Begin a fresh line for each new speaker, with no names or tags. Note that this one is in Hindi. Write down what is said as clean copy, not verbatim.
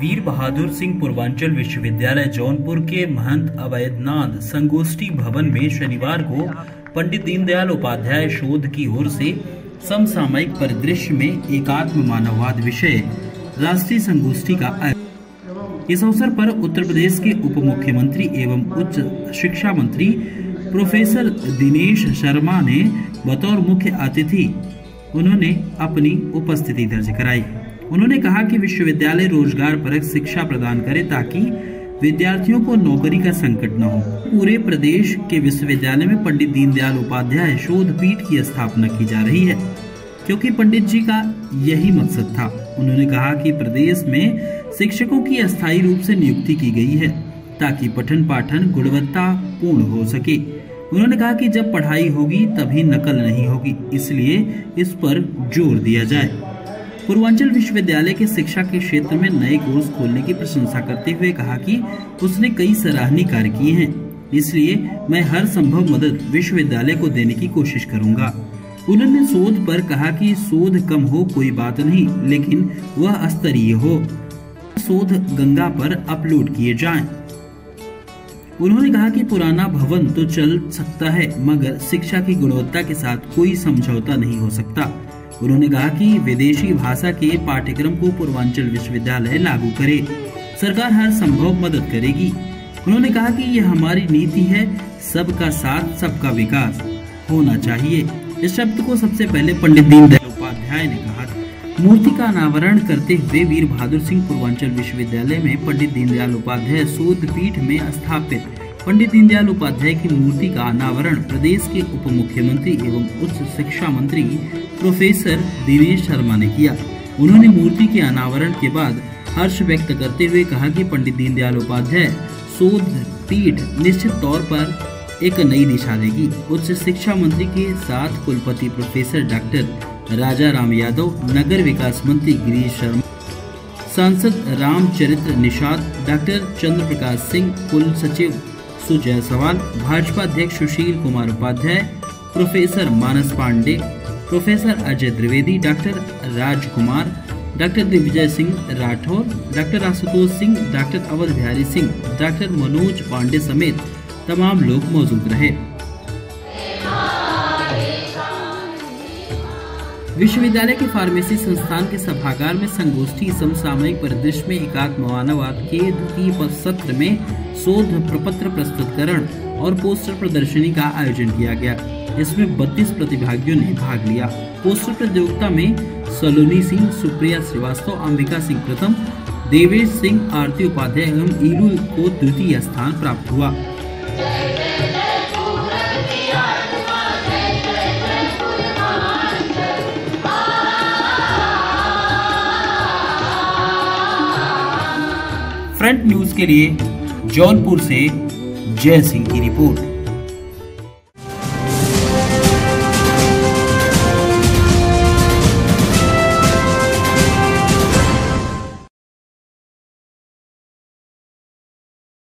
वीर बहादुर सिंह पूर्वांचल विश्वविद्यालय जौनपुर के महंत अवैधनाथ संगोष्ठी भवन में शनिवार को पंडित दीनदयाल उपाध्याय शोध की ओर से समसामयिक परिदृश्य में एकात्म मानववाद विषय राष्ट्रीय संगोष्ठी का आयोजन। इस अवसर पर उत्तर प्रदेश के उप मुख्यमंत्री एवं उच्च शिक्षा मंत्री प्रोफेसर दिनेश शर्मा ने बतौर मुख्य अतिथि उन्होंने अपनी उपस्थिति दर्ज कराई। उन्होंने कहा कि विश्वविद्यालय रोजगार परक शिक्षा प्रदान करे ताकि विद्यार्थियों को नौकरी का संकट न हो। पूरे प्रदेश के विश्वविद्यालय में पंडित दीनदयाल उपाध्याय शोध पीठ की स्थापना की जा रही है, क्योंकि पंडित जी का यही मकसद था। उन्होंने कहा कि प्रदेश में शिक्षकों की अस्थायी रूप से नियुक्ति की गई है ताकि पठन पाठन गुणवत्ता पूर्ण हो सके। उन्होंने कहा कि जब पढ़ाई होगी तभी नकल नहीं होगी, इसलिए इस पर जोर दिया जाए। पूर्वांचल विश्वविद्यालय के शिक्षा के क्षेत्र में नए कोर्स खोलने की प्रशंसा करते हुए कहा कि उसने कई सराहनीय कार्य किए हैं, इसलिए मैं हर संभव मदद विश्वविद्यालय को देने की कोशिश करूंगा। उन्होंने शोध पर कहा कि शोध कम हो कोई बात नहीं, लेकिन वह स्तरीय हो। शोध गंगा पर अपलोड किए जाएं। उन्होंने कहा कि पुराना भवन तो चल सकता है, मगर शिक्षा की गुणवत्ता के साथ कोई समझौता नहीं हो सकता। उन्होंने कहा कि विदेशी भाषा के पाठ्यक्रम को पूर्वांचल विश्वविद्यालय लागू करे, सरकार हर संभव मदद करेगी। उन्होंने कहा कि यह हमारी नीति है, सबका साथ सबका विकास होना चाहिए। इस शब्द को सबसे पहले पंडित दीनदयाल उपाध्याय ने कहा। मूर्ति का अनावरण करते हुए वीर बहादुर सिंह पूर्वांचल विश्वविद्यालय में पंडित दीनदयाल उपाध्याय शोध पीठ में स्थापित पंडित दीनदयाल उपाध्याय की मूर्ति का अनावरण प्रदेश के उप मुख्यमंत्री एवं उच्च शिक्षा मंत्री प्रोफेसर दिनेश शर्मा ने किया। उन्होंने मूर्ति के अनावरण के बाद हर्ष व्यक्त करते हुए कहा कि पंडित दीनदयाल उपाध्याय शोध पीठ निश्चित तौर पर एक नई दिशा देगी। उच्च शिक्षा मंत्री के साथ कुलपति प्रोफेसर डॉक्टर राजा राम यादव, नगर विकास मंत्री गिरीश शर्मा, सांसद रामचरित्र निषाद, डॉक्टर चंद्र प्रकाश सिंह, कुल सचिव सुजय सवाल, भाजपा अध्यक्ष Sushil Kumar Upadhyay, professor Manas Pande, professor Ajay Dwivedi, doctor Rajkumar, doctor Digvijay Singh Rathore, doctor Ashutosh Singh, doctor Awadh Bihari Singh, doctor Manoj Pande समेत तमाम लोग मौजूद रहे। विश्वविद्यालय के फार्मेसी संस्थान के सभागार में संगोष्ठी समसामयिक परिदृश्य में एकात्म मानववाद के द्वितीय सत्र में शोध प्रपत्र प्रस्तुतकरण और पोस्टर प्रदर्शनी का आयोजन किया गया। इसमें 32 प्रतिभागियों ने भाग लिया। पोस्टर प्रतियोगिता में सलोनी सिंह, सुप्रिया श्रीवास्तव, अंबिका सिंह प्रथम, देवेश सिंह, आरती उपाध्याय एवं ईरू को द्वितीय स्थान प्राप्त हुआ। फ्रंट न्यूज के लिए जौनपुर से जय सिंह की रिपोर्ट।